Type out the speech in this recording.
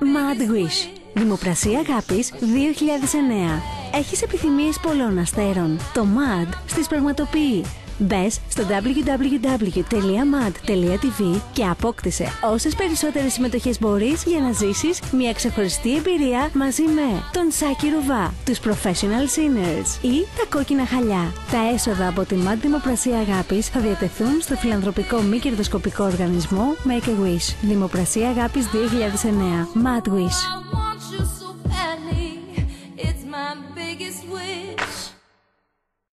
Mad Wish. Δημοπρασία αγάπης 2009. Έχεις επιθυμίες πολλών αστέρων. Το Mad στις πραγματοποιεί. Μπες στο www.mad.tv και απόκτησε όσες περισσότερες συμμετοχές μπορείς για να ζήσεις μια ξεχωριστή εμπειρία μαζί με τον Σάκη Ρουβά, τους Professional Sinners ή τα Κόκκινα Χαλιά. Τα έσοδα από τη Mad Δημοπρασία Αγάπης θα διατεθούν στο φιλανθρωπικό μη κερδοσκοπικό οργανισμό Make a Wish. Δημοπρασία Αγάπης 2009. Mad Wish.